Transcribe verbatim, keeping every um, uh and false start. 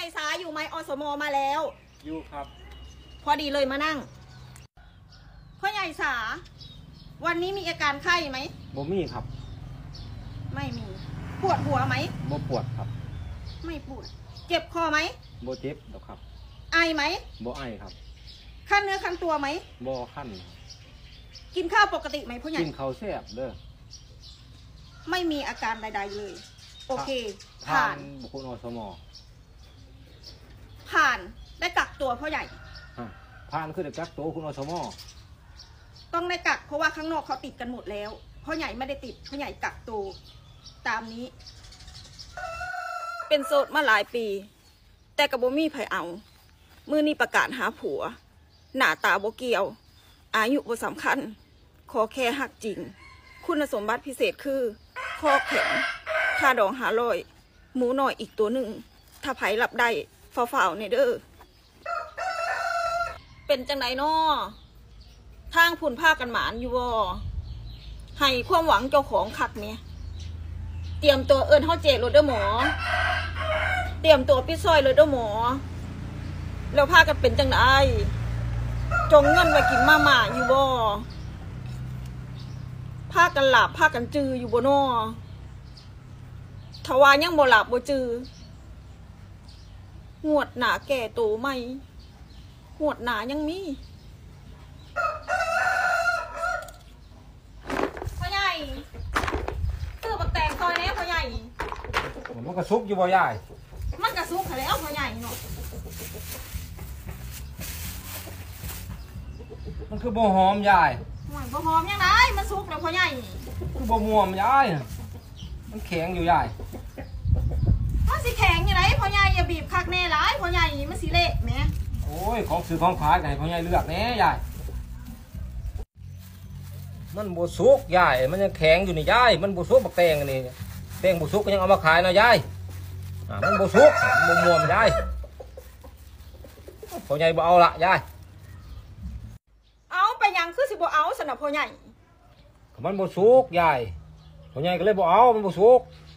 สาอยู่ไหมอสมมาแล้วอยู่ครับพอดีเลยมานั่งพ่อใหญ่สาวันนี้มีอาการไข้ไหมบ่มีครับไม่มีปวดหัวไหมบ่ปวดครับไม่ปวดเจ็บคอไหมบ่เจ็บหรอกครับไอไหมบ่ไอครับคันเนื้อคันตัวไหมบ่คันกินข้าวปกติไหมพ่อใหญ่กินข้าวแซ่บเด้อไม่มีอาการใดๆเลยโอเคผ่านบุคคลอสมผ่านได้กักตัวพ่อใหญ่ผ่านคือได้กักตัวคุณอสมต้องได้กักเพราะว่าข้างนอกเขาติดกันหมดแล้วพ่อใหญ่ไม่ได้ติดพ่อใหญ่กักตัวตามนี้เป็นโสดมาหลายปีแต่กับโบมี่ไผเอามือนี้ประกาศหาผัวหน้าตาโบเกียวอายุโบสำคัญขอแค่หักจริงคุณสมบัติพิเศษคือคอแข็งค่าดองหาลอยหมูหน่อยอีกตัวหนึ่งถ้าไผหลับได้ฝ่าวๆเนเด้อเป็นจังไหนน้อทางผุนผ้ากันหมานอยู่บ่ให้ความหวังเจ้าของคักเนี่ยเตรียมตัวเอิญเฮาเจรถเด้อหมอเตรียมตัวปิดซอยเลยเด้อหมอแล้วพากันเป็นจังไหนจงเงินไว้กินมาม่าอยู่บ่พากันหลับพากันจืออยู่บ่น้อทว่ายังบ่หลับบ่จืองวดหนาแก่โตไหมงวดหนายังมีพ่อใหญ่ซื้อบักแตงซอยแน่พ่อใหญ่มันก็ซุกอยู่บ่ยายมันกระซุกแล้วพ่อใหญ่เนาะมันคือบ่หอมยายบ่หอมยังไงมันซุกแล้วพ่อใหญ่คือบ่ม่วมยายมันแข็งอยู่ยายมันสิแข็งยังไงพ่อใหญ่อย่าบีบคักแน่หลายพ่อใหญ่มันสิเละแหมโอ้ยของซื้อของขายให้พ่อใหญ่เลือกแน่ยายมันบ่สุกยายมันยังแข็งอยู่นี่ยายมันบ่สุกบักแตงอันนี้แตงบ่สุกก็ยังเอามาขายนะยายอ่ามันบ่สุกบ่ม่วมยายพ่อใหญ่บ่เอาละยายเอาไปยังคือสิบ่เอาสนับพ่อใหญ่มันบ่สุกยายพ่อใหญ่ก็เลยบ่เอามันบ่สุก